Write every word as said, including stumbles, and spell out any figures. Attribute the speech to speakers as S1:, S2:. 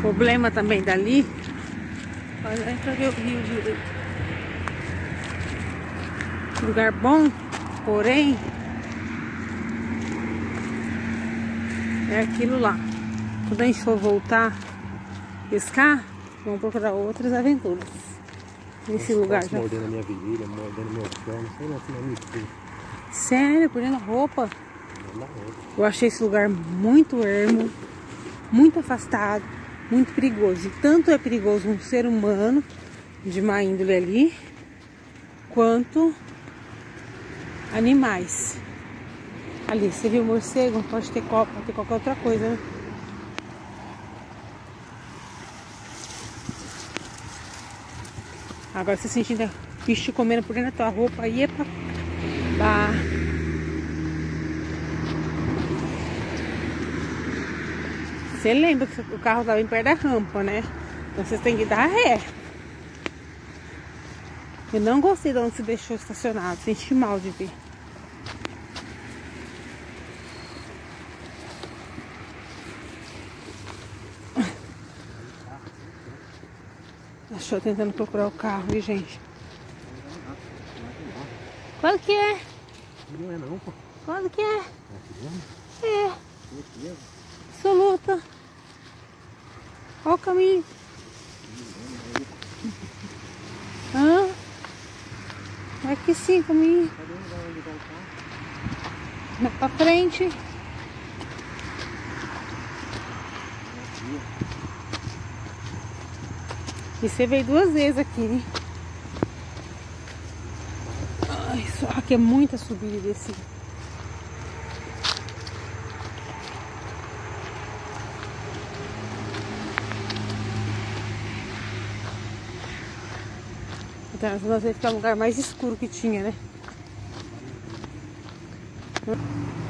S1: problema também dali. Olha aí pra ver o rio direito. Lugar bom, porém é aquilo lá. Quando a gente for voltar pescar, vamos procurar outras aventuras. Nesse lugar já.
S2: Mordendo a minha virilha, mordendo meu pé, não sei lá se não me tudo.
S1: Sério, mordendo a roupa. Eu achei esse lugar muito ermo, muito afastado, muito perigoso. E tanto é perigoso um ser humano de má índole ali, quanto animais. Ali, você viu o morcego? Pode ter copa, pode ter qualquer outra coisa, né? Agora você sentindo bicho comendo por dentro da tua roupa, aí é pra... Bah. Você lembra que o carro tá bem perto da rampa, né? Então vocês têm que dar ré. Eu não gostei de onde se deixou estacionado, senti mal de ver. Achou tentando procurar o carro, viu, gente? Qual que é?
S2: Não é não, pô.
S1: Qual que é? É. Absoluta. Olha o caminho. Hã? É aqui sim, caminho. Vai pra frente. E você veio duas vezes aqui, hein? Ai, só que é muita subida e descida. Então, nós vamos ficar no lugar mais escuro que tinha, né?